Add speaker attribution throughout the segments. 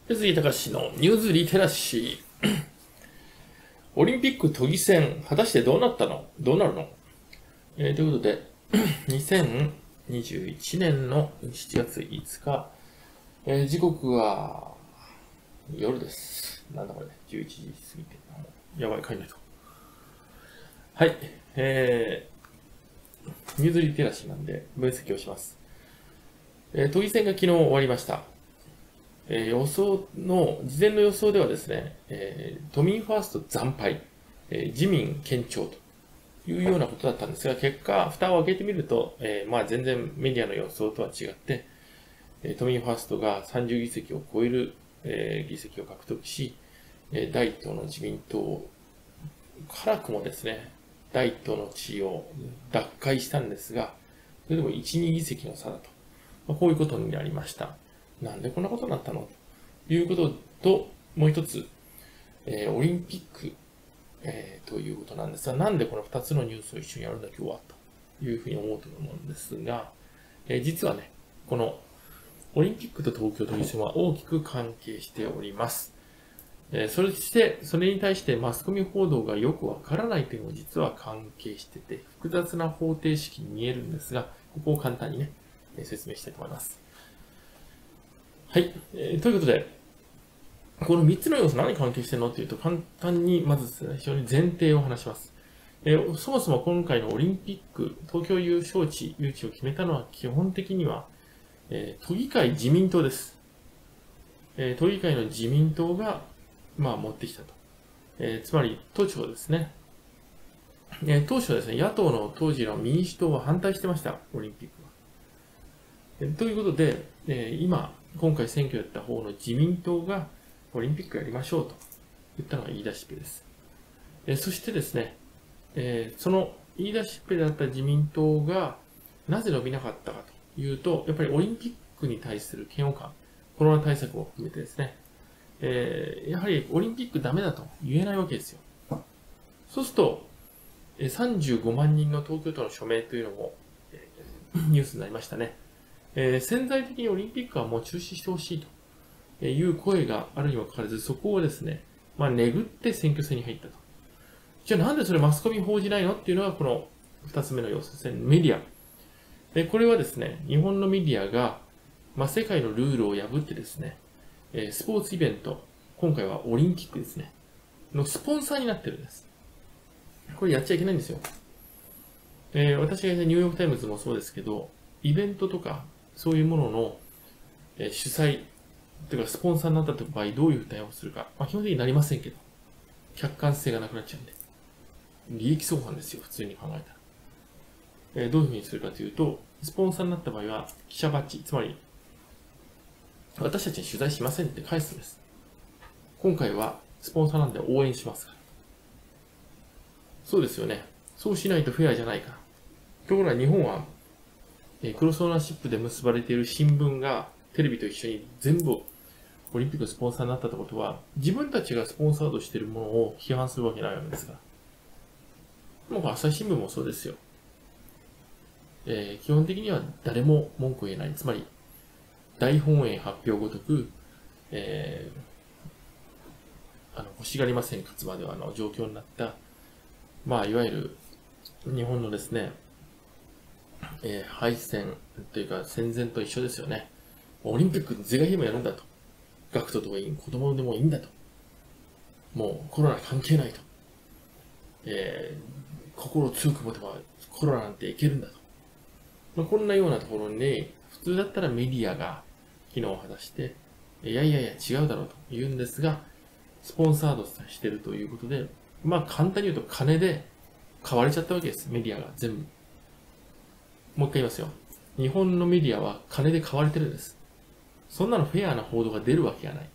Speaker 1: 杉隆のニュースリテラシー。オリンピック都議選、果たしてどうなったの？どうなるの？ということで、2021年の7月5日、時刻は夜です。なんだこれ、11時過ぎて。やばい、帰んないと。はい、ニュースリテラシーなんで分析をします。都議選が昨日終わりました。事前の予想ではですね、都民ファースト惨敗、自民堅調というようなことだったんですが、結果、蓋を開けてみると、全然メディアの予想とは違って、都民ファーストが30議席を超える、議席を獲得し、第一党の自民党、辛くもですね、第一党の地位を奪回したんですが、それでも1、2議席の差だと。こういうことになりました。なんでこんなことになったのということと、もう一つ、オリンピック、ということなんですが、なんでこの2つのニュースを一緒にやるんだ今日はというふうに思うと思うんですが、実はね、このオリンピックと東京都議選は大きく関係しております。それに対してマスコミ報道がよくわからないというのも実は関係してて、複雑な方程式に見えるんですが、ここを簡単にね、説明したいと思います。はい。ということで、この3つの要素何に関係してるのっていうと、簡単にまず最初に前提を話します。そもそも今回のオリンピック、東京誘致を決めたのは基本的には、都議会自民党です。都議会の自民党が、持ってきたと。つまり、都庁ですね。当初はですね、野党の当時の民主党は反対してました、オリンピックは。ということで、今回選挙やった方の自民党がオリンピックやりましょうと言ったのが言い出しっぺです。そしてですね、その言い出しっぺであった自民党がなぜ伸びなかったかというと、やっぱりオリンピックに対する嫌悪感、コロナ対策を含めてですね、やはりオリンピックダメだと言えないわけですよ。そうすると、35万人の東京都の署名というのも、ニュースになりましたね。潜在的にオリンピックはもう中止してほしいという声があるにもかかわらず、そこをですね、ねぐって選挙戦に入ったと。じゃあなんでそれマスコミ報じないのっていうのがこの2つ目の要素ですね、メディア。これはですね、日本のメディアが、世界のルールを破ってですね、スポーツイベント、今回はオリンピックですね、のスポンサーになってるんです。これやっちゃいけないんですよ。私がいたニューヨークタイムズもそうですけど、イベントとか、そういうものの主催というかスポンサーになった場合どういう対応をするか、基本的になりませんけど、客観性がなくなっちゃうんで、利益相反ですよ、普通に考えたら。どういうふうにするかというと、スポンサーになった場合は記者バッジ、つまり私たちに取材しませんって返すんです。今回はスポンサーなんで応援しますから。そうですよね。そうしないとフェアじゃないから。ところが日本はクロスオーナーシップで結ばれている新聞がテレビと一緒に全部オリンピックのスポンサーになったってことは、自分たちがスポンサードしているものを批判するわけないわけですから。もう朝日新聞もそうですよ。基本的には誰も文句を言えない。つまり、大本営発表ごとく、欲しがりませんかつまでは状況になった、いわゆる日本のですね、敗戦というか戦前と一緒ですよね。オリンピック是が非もやるんだと。学徒とか子供でもいいんだと。もうコロナ関係ないと。心を強く持てばコロナなんていけるんだと。こんなようなところに、普通だったらメディアが機能を果たして、いや違うだろうと言うんですが、スポンサードしてるということで、簡単に言うと金で買われちゃったわけです。メディアが全部。もう一回言いますよ。日本のメディアは金で買われてるんです。そんなのフェアな報道が出るわけがない。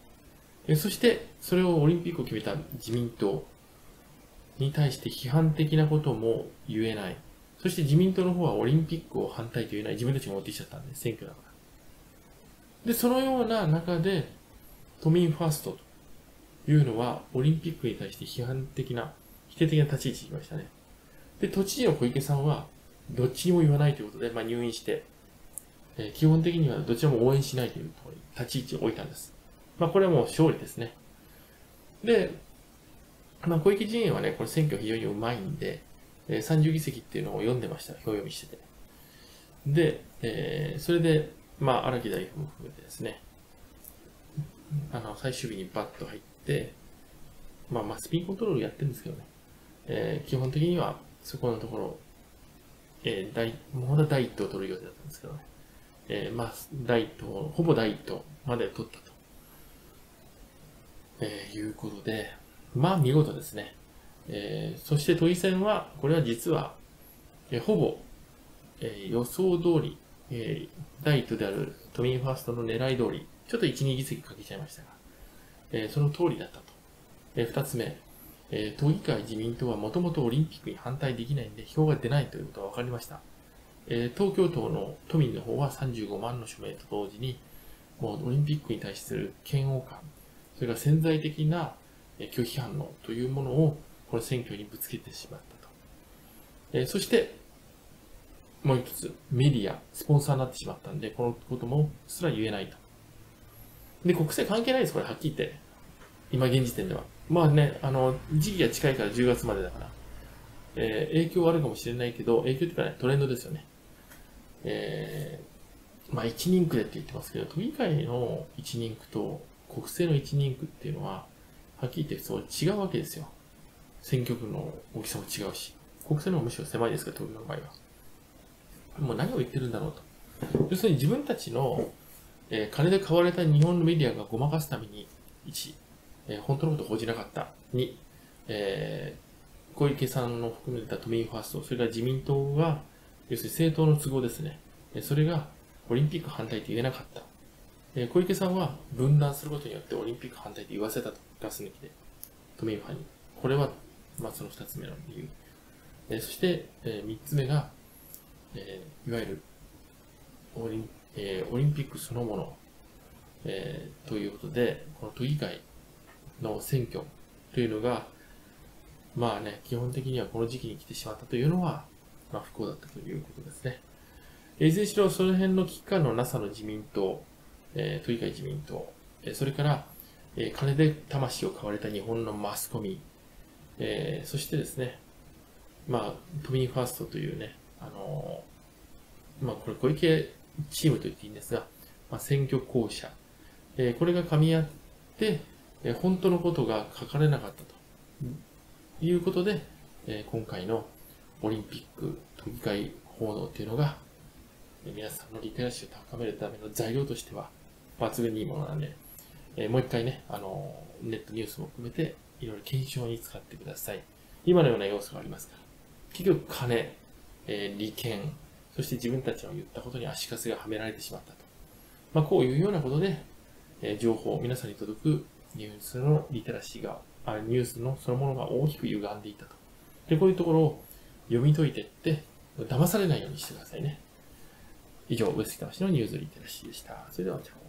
Speaker 1: そして、それをオリンピックを決めた自民党に対して批判的なことも言えない。そして自民党の方はオリンピックを反対と言えない。自分たちが持ってきちゃったんで、選挙だから。で、そのような中で、都民ファーストというのは、オリンピックに対して否定的な立ち位置にしましたね。で、都知事の小池さんは、どっちにも言わないということで、入院して、基本的にはどちらも応援しないという立ち位置を置いたんです。 これはもう勝利ですね。で、小池陣営はね、これ選挙非常にうまいんで、30議席っていうのを読んでました。表読みしてて。で、それで、荒木代表も含めてですね、最終日にバッと入って、スピンコントロールやってるんですけどね、基本的にはそこのところ、本当は第一党を取る予定だったんですけどね、第一党、ほぼ第一党まで取ったと、いうことで、見事ですね。そして都議選は、これは実は、ほぼ、予想通り、第一党である都民ファーストの狙い通り、ちょっと1、2議席かけちゃいましたが、その通りだったと。2つ目、都議会自民党はもともとオリンピックに反対できないんで票が出ないということが分かりました。東京都の都民の方は35万の署名と同時に、もうオリンピックに対する嫌悪感、それから潜在的な拒否反応というものをこの選挙にぶつけてしまったと。そして、もう一つ、メディア、スポンサーになってしまったんで、このこともすら言えないと。で、国政関係ないです、これ、はっきり言って。今現時点では。時期が近いから10月までだから。影響はあるかもしれないけど、影響っていうかね、トレンドですよね。一人区でって言ってますけど、都議会の一人区と国政の一人区っていうのは、はっきり言ってそう違うわけですよ。選挙区の大きさも違うし、国政の方がむしろ狭いですから、都議の場合は。もう何を言ってるんだろうと。要するに自分たちの、金で買われた日本のメディアがごまかすために、1、本当のことを報じなかった。2、小池さんの含めた都民ファースト、それから自民党が、要するに政党の都合ですね。それがオリンピック反対と言えなかった。小池さんは分断することによってオリンピック反対と言わせたと。ガス抜きで。都民ファンに。これは、その2つ目の理由。そして、3つ目が、いわゆるオリンピックそのもの、ということで、この都議会の選挙というのが、基本的にはこの時期に来てしまったというのは、不幸だったということですね。いずれにしろ、その辺の危機感のなさの自民党、都議会自民党、それから、金で魂を買われた日本のマスコミ、そしてですね、都民ファーストというね、これ小池チームと言っていいんですが、選挙公社、これが噛み合って、本当のことが書かれなかったということで、今回のオリンピック都議会報道というのが、皆さんのリテラシーを高めるための材料としては抜群にいいものなんで、もう一回ね、ネットニュースも含めていろいろ検証に使ってください。今のような要素がありますから。結局、金、利権、そして自分たちの言ったことに足かせがはめられてしまったと。こういうようなことで、情報、皆さんに届くニュースのリテラシーが、ニュースのそのものが大きく歪んでいたと。で、こういうところを読み解いていって、騙されないようにしてくださいね。以上、上杉魂のニュースリテラシーでした。それでは、じゃあ。